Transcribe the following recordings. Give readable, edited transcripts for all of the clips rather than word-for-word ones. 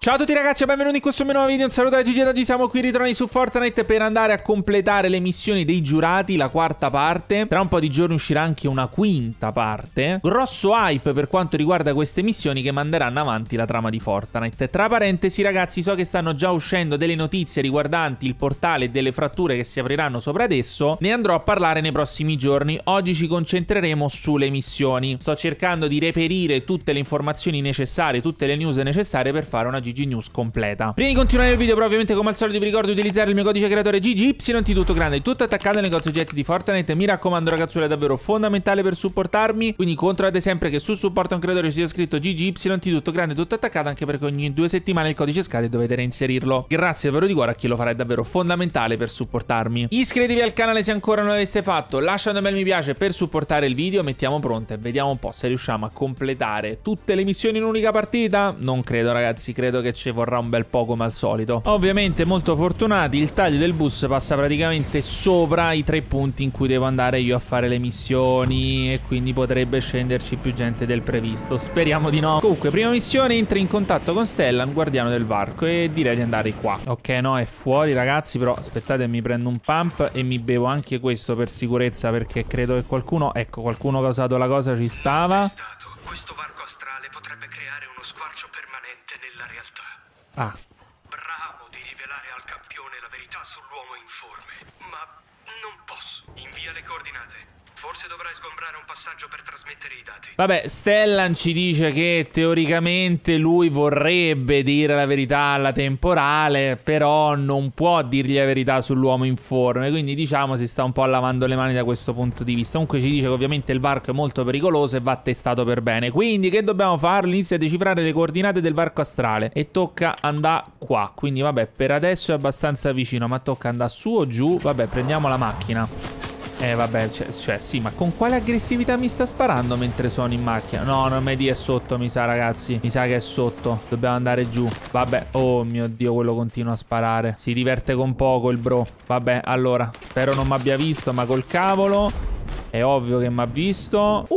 Ciao a tutti ragazzi e benvenuti in questo mio nuovo video. Un saluto da Gigi ed oggi siamo qui ritornati su Fortnite per andare a completare le missioni dei giurati, la quarta parte. Tra un po' di giorni uscirà anche una quinta parte. Grosso hype per quanto riguarda queste missioni che manderanno avanti la trama di Fortnite. Tra parentesi ragazzi, so che stanno già uscendo delle notizie riguardanti il portale e delle fratture che si apriranno sopra adesso. Ne andrò a parlare nei prossimi giorni. Oggi ci concentreremo sulle missioni. Sto cercando di reperire tutte le informazioni necessarie, tutte le news necessarie per fare una GG News completa. Prima di continuare il video però ovviamente come al solito vi ricordo di utilizzare il mio codice creatore GGY di tutto grande, tutto attaccato al negozio oggetti di Fortnite. Mi raccomando ragazzuoli, è davvero fondamentale per supportarmi, quindi controllate sempre che su supporto a un creatore ci sia scritto GGY di tutto grande, tutto attaccato, anche perché ogni 2 settimane il codice scade e dovete reinserirlo. Grazie davvero di cuore a chi lo farà, è davvero fondamentale per supportarmi. Iscrivetevi al canale se ancora non l'aveste fatto, lasciate un bel mi piace per supportare il video. Mettiamo pronto e vediamo un po' se riusciamo a completare tutte le missioni in un'unica partita. Non credo ragazzi, credo che ci vorrà un bel po' come al solito. Ovviamente molto fortunati, il taglio del bus passa praticamente sopra i 3 punti in cui devo andare io a fare le missioni e quindi potrebbe scenderci più gente del previsto. Speriamo di no. Comunque prima missione, entri in contatto con Stellan, guardiano del varco, e direi di andare qua. Ok, no, è fuori ragazzi, però aspettate, mi prendo un pump e mi bevo anche questo per sicurezza, perché credo che qualcuno, ecco, qualcuno che ha usato la cosa ci stava. Questo varco astrale potrebbe creare uno squarcio permanente nella realtà. Ah. Bravo di rivelare al campione la verità sull'uomo informe, ma non posso. Invia le coordinate. Forse dovrai sgombrare un passaggio per trasmettere i dati. Vabbè, Stellan ci dice che teoricamente lui vorrebbe dire la verità alla temporale, però non può dirgli la verità sull'uomo informe, quindi diciamo si sta un po' lavando le mani da questo punto di vista. Comunque ci dice che ovviamente il varco è molto pericoloso e va testato per bene, quindi che dobbiamo fare? Inizia a decifrare le coordinate del varco astrale e tocca andare qua, quindi vabbè, per adesso è abbastanza vicino, ma tocca andare su o giù. Vabbè, prendiamo la macchina. Vabbè, cioè sì, ma con quale aggressività mi sta sparando mentre sono in macchina? No, non mi di è sotto, mi sa ragazzi. Mi sa che è sotto. Dobbiamo andare giù. Vabbè, oh mio Dio, quello continua a sparare. Si diverte con poco il bro. Vabbè, allora, spero non mi abbia visto, ma col cavolo è ovvio che mi ha visto.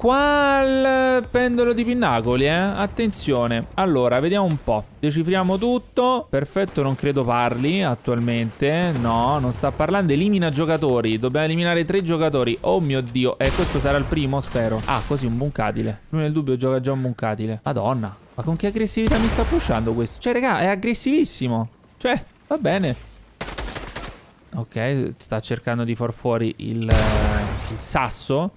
Qua il pendolo di Pinnacoli, attenzione. Allora, vediamo un po'. Decifriamo tutto. Perfetto, non credo parli attualmente. No, non sta parlando. Elimina giocatori. Dobbiamo eliminare 3 giocatori. Oh mio Dio. Questo sarà il primo, spero. Ah, così un buncatile. Lui nel dubbio gioca già un buncatile. Madonna. Ma con che aggressività mi sta pushando questo? Cioè, raga, è aggressivissimo. Cioè, va bene. Ok, sta cercando di far fuori il sasso.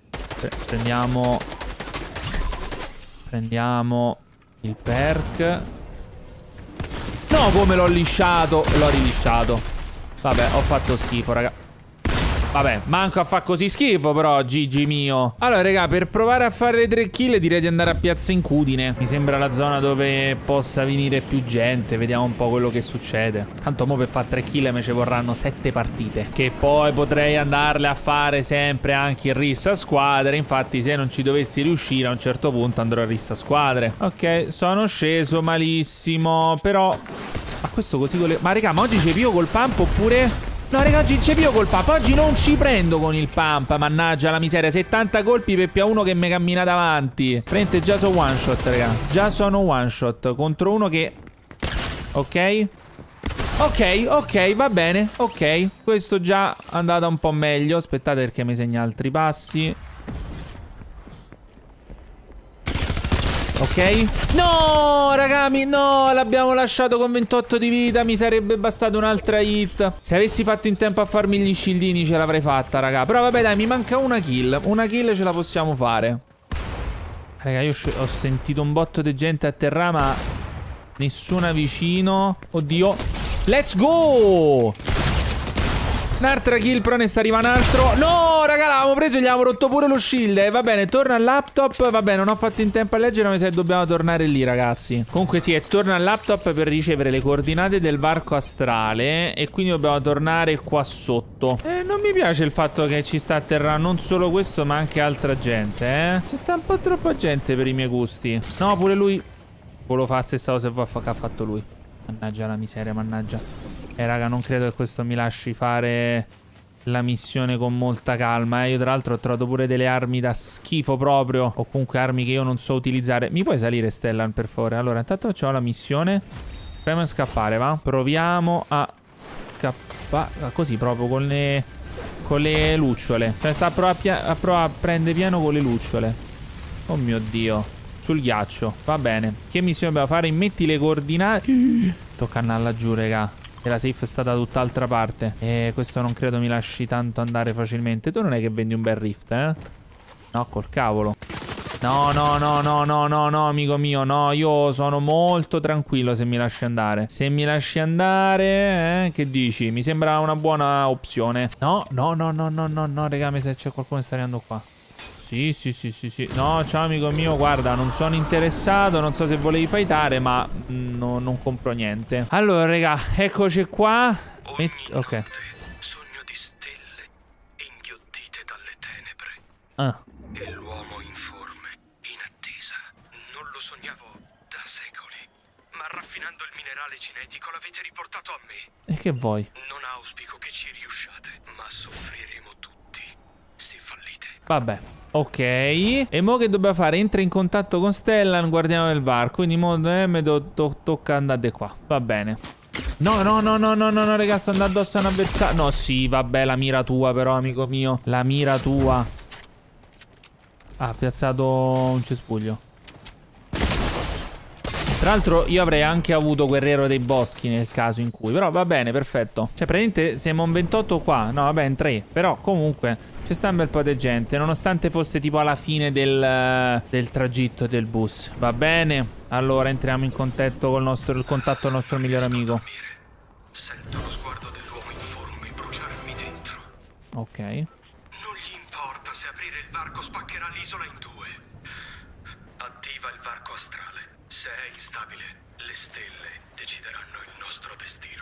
Prendiamo il perk. No, come l'ho lisciato. L'ho rilisciato. Vabbè, ho fatto schifo, raga. Vabbè, manco a fa così schifo però, Gigi mio. Allora, raga, per provare a fare le 3 kill direi di andare a Piazza Incudine. Mi sembra la zona dove possa venire più gente. Vediamo un po' quello che succede. Tanto mo per fare 3 kill me ci vorranno 7 partite, che poi potrei andarle a fare sempre anche in rissa squadre. Infatti se non ci dovessi riuscire a un certo punto andrò a rissa squadre. Ok, sono sceso malissimo. Però ma questo così con le... Ma raga, ma oggi c'è più col pump oppure... No, raga, oggi c'è più col pump. Oggi non ci prendo con il pump. Mannaggia la miseria. 70 colpi per più a uno che mi cammina davanti. Prende, già sono one shot, raga. Già sono one shot contro uno che... Ok. Ok, va bene. Ok. Questo già è andata un po' meglio. Aspettate perché mi segna altri passi. Ok. No, ragazzi, no, l'abbiamo lasciato con 28 di vita. Mi sarebbe bastata un'altra hit. Se avessi fatto in tempo a farmi gli scildini ce l'avrei fatta, raga. Però vabbè, dai, mi manca una kill. Una kill ce la possiamo fare. Raga, io ho sentito un botto di gente a terra, ma nessuna vicino. Oddio. Let's go! Un'altra kill, però ne sta arrivando un altro. No, raga, l'avevamo preso e gli avevamo rotto pure lo shield. Va bene, torna al laptop. Vabbè, non ho fatto in tempo a leggere, mi sa che dobbiamo tornare lì, ragazzi. Comunque sì, torna al laptop per ricevere le coordinate del varco astrale. E quindi dobbiamo tornare qua sotto. Non mi piace il fatto che ci sta a terra non solo questo, ma anche altra gente, Ci sta un po' troppa gente per i miei gusti. No, pure lui lo fa la stessa cosa che ha fatto lui. Mannaggia la miseria, mannaggia. Raga, non credo che questo mi lasci fare la missione con molta calma. Io tra l'altro ho trovato pure delle armi da schifo proprio, o comunque armi che io non so utilizzare. Mi puoi salire, Stellan, per favore? Allora, intanto facciamo la missione. Proviamo a scappare, va? Proviamo a scappare così proprio con le lucciole. Cioè sta a provare a prendere piano con le lucciole. Oh mio Dio. Sul ghiaccio. Va bene. Che missione dobbiamo fare? Metti le coordinate. Tocca andare laggiù, raga. E la safe è stata tutt'altra parte. E questo non credo mi lasci tanto andare facilmente. Tu non è che vendi un bel rift, eh? No, col cavolo. No, no, no, no, no, no, no, amico mio. No, io sono molto tranquillo se mi lasci andare. Se mi lasci andare, che dici? Mi sembra una buona opzione. No, no, no, no, no, no, no, raga, mi sa che c'è qualcuno che sta arrivando qua. Sì, sì, sì, sì, sì. No, ciao amico mio, guarda, non sono interessato. Non so se volevi fightare, ma non compro niente. Allora, raga, eccoci qua. Ok. Sogno di stelle inghiottite dalle tenebre. Ah. E l'uomo informe, in attesa. Non lo sognavo da secoli. Ma raffinando il minerale cinetico l'avete riportato a me. E che vuoi? Non auspico che ci riusciate, ma soffriremo tutti se fallite. Vabbè. Ok. E mo che dobbiamo fare? Entra in contatto con Stellan, guardiamo il VAR. Quindi mo tocca andare qua. Va bene. No, no, no, no, no, no, no, raga, sto andando addosso a un avversario. No, sì, vabbè, la mira tua però, amico mio. La mira tua. Ah, ha piazzato un cespuglio. Tra l'altro io avrei anche avuto Guerriero dei Boschi nel caso in cui. Però va bene, perfetto. Cioè praticamente siamo un 28 qua. No, vabbè, in 3. Però comunque c'è sta un bel po' di gente. Nonostante fosse tipo alla fine del tragitto del bus. Va bene. Allora entriamo in contatto col nostro migliore amico. Sento lo sguardo dell'uomo informe bruciarmi dentro. Ok. Non gli importa se aprire il varco spaccherà l'isola in due. Attiva il varco astrale. Se è instabile, le stelle decideranno il nostro destino.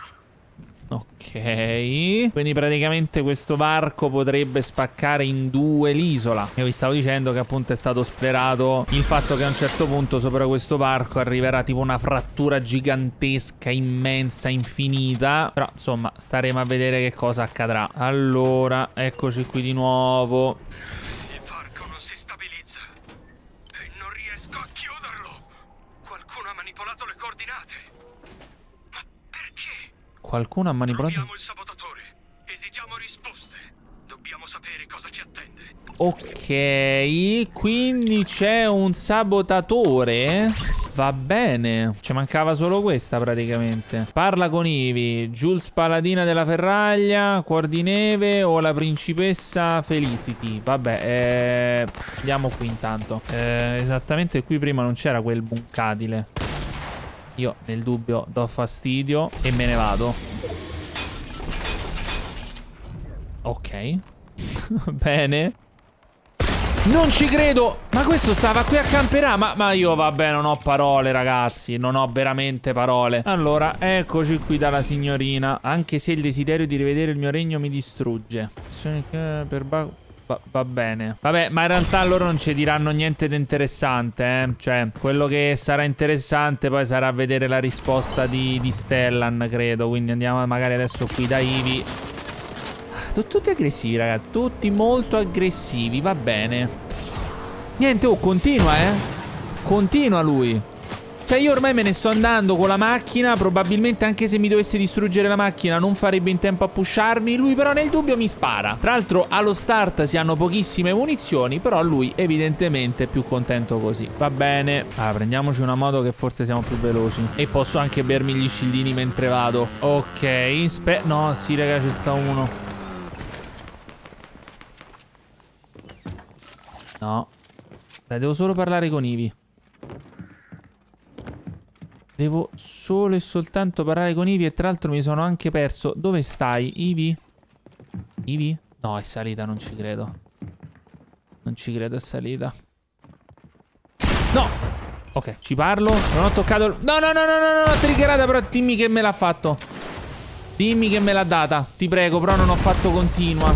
Ok. Quindi praticamente questo varco potrebbe spaccare in due l'isola. Io vi stavo dicendo che appunto è stato splerato il fatto che a un certo punto sopra questo varco arriverà tipo una frattura gigantesca, immensa, infinita. Però insomma staremo a vedere che cosa accadrà. Allora, eccoci qui di nuovo. Il varco non si stabilizza e non riesco a chiuderlo. Qualcuno ha manipolato le coordinate. Ma perché? Qualcuno ha manipolato? Troviamo il sabotatore. Esigiamo risposte. Dobbiamo sapere cosa ci attende. Ok, quindi c'è un sabotatore. Va bene. Ci mancava solo questa praticamente. Parla con Ivy. Jules Paladina della Ferraglia, Cuor di Neve o la principessa Felicity. Vabbè, andiamo qui intanto. Esattamente qui prima non c'era quel buncatile. Io nel dubbio do fastidio e me ne vado. Ok. Bene. Non ci credo. Ma questo stava qui a camperà. Ma io vabbè non ho parole, ragazzi. Non ho veramente parole. Allora eccoci qui dalla signorina. Anche se il desiderio di rivedere il mio regno mi distrugge. Va bene. Vabbè, ma in realtà loro non ci diranno niente di interessante, eh. Cioè, quello che sarà interessante poi sarà vedere la risposta di Stellan, credo. Quindi andiamo magari adesso qui da Ivy. Tutti aggressivi, ragazzi. Tutti molto aggressivi, va bene. Niente, oh, continua, Continua lui. Cioè io ormai me ne sto andando con la macchina. Probabilmente anche se mi dovesse distruggere la macchina non farebbe in tempo a pusharmi. Lui però nel dubbio mi spara. Tra l'altro allo start si hanno pochissime munizioni. Però lui evidentemente è più contento così. Va bene. Allora prendiamoci una moto che forse siamo più veloci. E posso anche bermi gli scildini mentre vado. Ok. No sì raga, ci sta uno. No. Dai, devo solo parlare con Ivy. Devo solo e soltanto parlare con Ivy. E tra l'altro mi sono anche perso. Dove stai, Ivy? Ivy? No, è salita, non ci credo. Non ci credo, è salita. No! Ok, ci parlo. Non ho toccato... No, no, no, no, no, no, triggerata, però dimmi che me l'ha fatto. Dimmi che me l'ha data. Ti prego, però non ho fatto continua.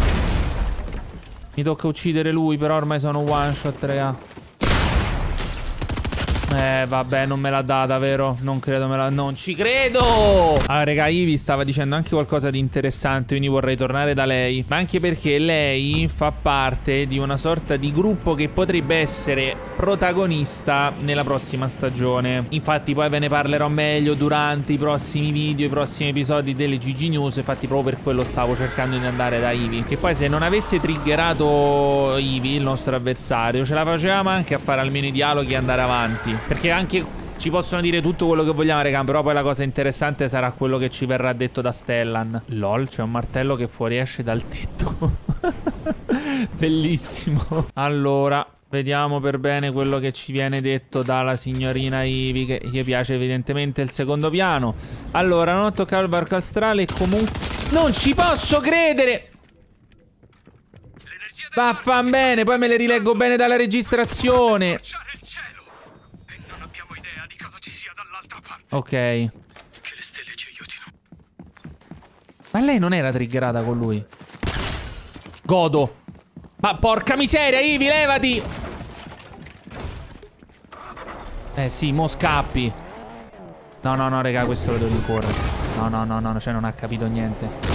Mi tocca uccidere lui, però ormai sono one shot, raga. Vabbè, non me l'ha data, vero? Non credo me la... Non ci credo! Allora, raga, Ivy stava dicendo anche qualcosa di interessante, quindi vorrei tornare da lei. Ma anche perché lei fa parte di una sorta di gruppo che potrebbe essere protagonista nella prossima stagione. Infatti poi ve ne parlerò meglio durante i prossimi video, i prossimi episodi delle GG News. Infatti proprio per quello stavo cercando di andare da Ivy. Che poi se non avesse triggerato Ivy, il nostro avversario, ce la facevamo anche a fare almeno i dialoghi e andare avanti. Perché anche ci possono dire tutto quello che vogliamo, raga, però poi la cosa interessante sarà quello che ci verrà detto da Stellan. Lol, c'è un martello che fuoriesce dal tetto. Bellissimo. Allora, vediamo per bene quello che ci viene detto dalla signorina Ivy, che gli piace evidentemente il secondo piano. Allora, non ho toccato il varco astrale e comunque... Non ci posso credere! Vaffan bene, poi me le rileggo bene dalla registrazione. Ok. Che le stelle ci aiutino. Ma lei non era triggerata con lui? Godo. Ma porca miseria, Ivy, levati. Sì, mo scappi. No, no, no, raga, questo lo devo rincorrere. No, no, no, no, cioè non ha capito niente.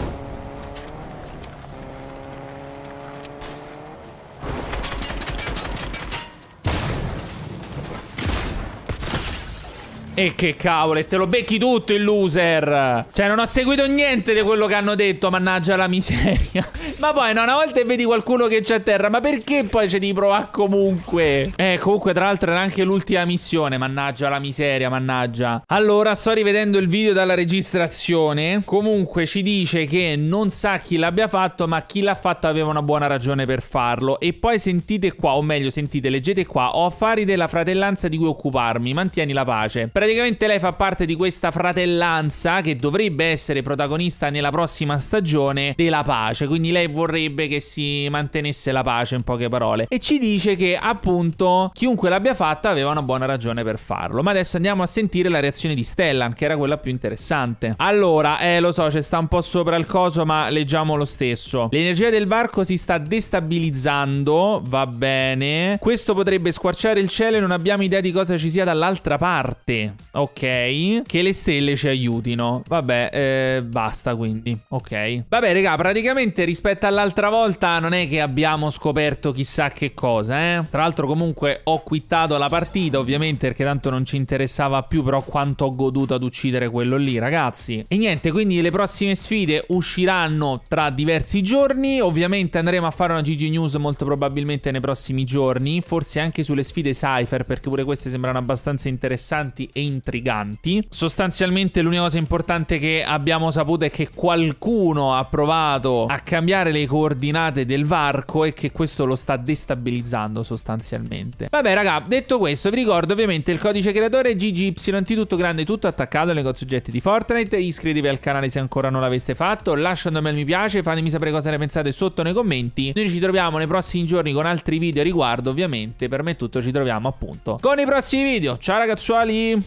E che cavolo, e te lo becchi tutto il loser. Cioè non ho seguito niente di quello che hanno detto, mannaggia la miseria. Ma poi no, una volta vedi qualcuno che c'è a terra, ma perché poi ci devi provare comunque? Comunque tra l'altro era anche l'ultima missione, mannaggia la miseria, mannaggia. Allora sto rivedendo il video dalla registrazione. Comunque ci dice che non sa chi l'abbia fatto, ma chi l'ha fatto aveva una buona ragione per farlo. E poi sentite qua, o meglio sentite, leggete qua: ho affari della fratellanza di cui occuparmi, mantieni la pace. Praticamente lei fa parte di questa fratellanza che dovrebbe essere protagonista nella prossima stagione della pace. Quindi lei vorrebbe che si mantenesse la pace, in poche parole. E ci dice che appunto chiunque l'abbia fatta aveva una buona ragione per farlo. Ma adesso andiamo a sentire la reazione di Stellan, che era quella più interessante. Allora, lo so, c'è sta un po' sopra il coso, ma leggiamo lo stesso. L'energia del varco si sta destabilizzando, va bene. Questo potrebbe squarciare il cielo e non abbiamo idea di cosa ci sia dall'altra parte. Ok, che le stelle ci aiutino. Vabbè, basta quindi. Ok. Vabbè, raga, praticamente rispetto all'altra volta non è che abbiamo scoperto chissà che cosa, Tra l'altro comunque ho quittato la partita, ovviamente, perché tanto non ci interessava più, però quanto ho goduto ad uccidere quello lì, ragazzi. E niente, quindi le prossime sfide usciranno tra diversi giorni. Ovviamente andremo a fare una GG News molto probabilmente nei prossimi giorni, forse anche sulle sfide Cypher, perché pure queste sembrano abbastanza interessanti e intriganti. Sostanzialmente l'unica cosa importante che abbiamo saputo è che qualcuno ha provato a cambiare le coordinate del varco e che questo lo sta destabilizzando sostanzialmente. Vabbè, raga, detto questo vi ricordo ovviamente il codice creatore GGY, tutto grande, tutto attaccato nei negozi oggetti di Fortnite. Iscrivetevi al canale se ancora non l'aveste fatto, lasciate un bel mi piace, fatemi sapere cosa ne pensate sotto nei commenti. Noi ci troviamo nei prossimi giorni con altri video a riguardo, ovviamente. Per me è tutto, ci troviamo appunto con i prossimi video. Ciao ragazzuoli!